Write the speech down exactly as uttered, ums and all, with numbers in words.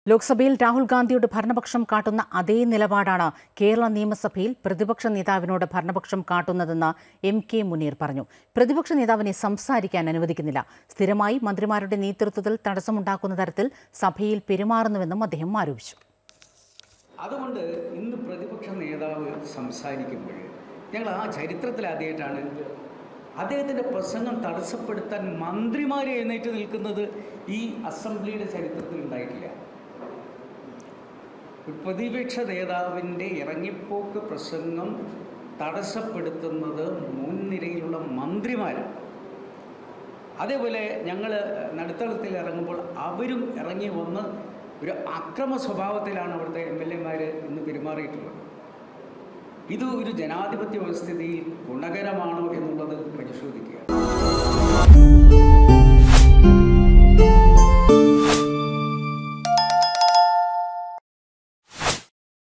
ലോക്സഭയിൽ രാഹുൽ ഗാന്ധിയുടെ ഭരണപക്ഷം കാട്ടുന്ന അതേ നിലപാടാണ് കേരള നിയമസഭയിൽ പ്രതിപക്ഷ നേതാവിനോട് ഭരണപക്ഷം കാട്ടുന്നതെന്ന് എം കെ മുനീർ പറഞ്ഞു. പ്രതിപക്ഷ നേതാവിനെ സംസാരിക്കാൻ അനുവദിക്കുന്നില്ല. സ്ഥിരമായി മന്ത്രിമാരുടെ നേതൃത്വത്തിൽ തടസ്സമുണ്ടാക്കുന്ന തരത്തിൽ സഭയിൽ പെരുമാറുന്നുവെന്നും അദ്ദേഹം ആരോപിച്ചു. അതുകൊണ്ട് ഇന്ന് പ്രതിപക്ഷ നേതാവ് സംസാരിക്കുമ്പോൾ ഞങ്ങൾ ആ ചരിത്രത്തിൽ ആദ്യമായിട്ടാണ് അദ്ദേഹത്തിൻ്റെ പ്രസംഗം തടസ്സപ്പെടുത്താൻ മന്ത്രിമാരെ എഴുന്നേറ്റ് നിൽക്കുന്നത്. ഈ അസംബ്ലിയുടെ ചരിത്രത്തിൽ ഉണ്ടായിട്ടില്ല. പ്രതിപക്ഷ നേതാവിൻ്റെ ഇറങ്ങിപ്പോക്ക് പ്രസംഗം തടസ്സപ്പെടുത്തുന്നത് മുൻനിരയിലുള്ള മന്ത്രിമാരാണ്. അതേപോലെ ഞങ്ങൾ നടുത്തളത്തിൽ ഇറങ്ങുമ്പോൾ അവരും ഇറങ്ങി വന്ന് ഒരു അക്രമ സ്വഭാവത്തിലാണ് അവിടുത്തെ എം എൽ എമാർ ഇന്ന് പെരുമാറിയിട്ടുള്ളത്. ഇത് ഒരു ജനാധിപത്യ വ്യവസ്ഥിതിയിൽ ഗുണകരമാണോ എന്നുള്ളത് പരിശോധിക്കുക.